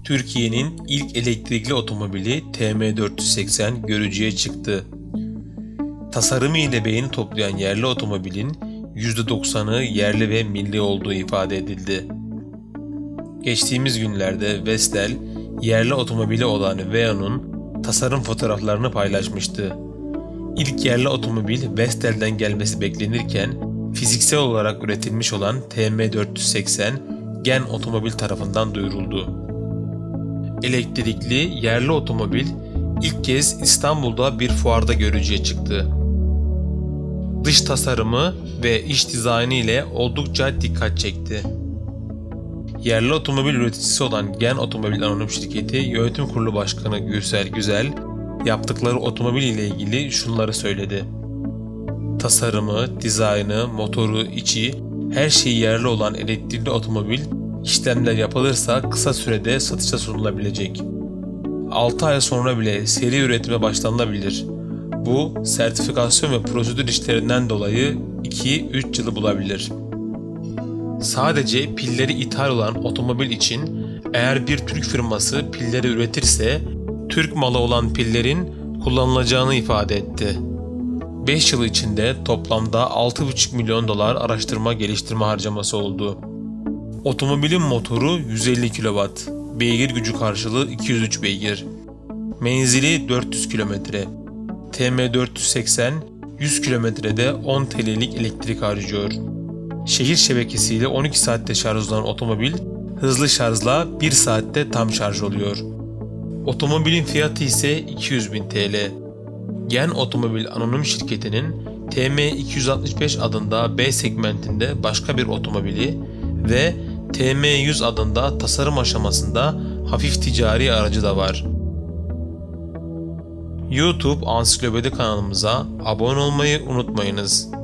Türkiye'nin ilk elektrikli otomobili TM480 görücüye çıktı. Tasarımı ile beğeni toplayan yerli otomobilin %90'ı yerli ve milli olduğu ifade edildi. Geçtiğimiz günlerde Vestel, yerli otomobili olan Veo'nun tasarım fotoğraflarını paylaşmıştı. İlk yerli otomobil Vestel'den gelmesi beklenirken, fiziksel olarak üretilmiş olan TM480 Gen Otomobil tarafından duyuruldu. Elektrikli yerli otomobil ilk kez İstanbul'da bir fuarda görücüye çıktı. Dış tasarımı ve iç dizaynı ile oldukça dikkat çekti. Yerli otomobil üreticisi olan Gen Otomobil Anonim Şirketi Yönetim Kurulu Başkanı Gürsel Güzel, yaptıkları otomobil ile ilgili şunları söyledi. Tasarımı, dizaynı, motoru, içi, her şeyi yerli olan elektrikli otomobil, işlemler yapılırsa kısa sürede satışa sunulabilecek. 6 ay sonra bile seri üretime başlanılabilir. Bu, sertifikasyon ve prosedür işlerinden dolayı 2-3 yılı bulabilir. Sadece pilleri ithal olan otomobil için eğer bir Türk firması pilleri üretirse Türk malı olan pillerin kullanılacağını ifade etti. 5 yıl içinde toplamda $6,5 milyon araştırma geliştirme harcaması oldu. Otomobilin motoru 150 kW, beygir gücü karşılığı 203 beygir. Menzili 400 km. TM480 100 kilometrede 10 TL'lik elektrik harcıyor. Şehir şebekesiyle 12 saatte şarjlanan otomobil, hızlı şarjla 1 saatte tam şarj oluyor. Otomobilin fiyatı ise 200.000 TL. Gen Otomobil Anonim Şirketi'nin TM265 adında B segmentinde başka bir otomobili ve TM100 adında tasarım aşamasında hafif ticari aracı da var. YouTube Ansiklopedi kanalımıza abone olmayı unutmayınız.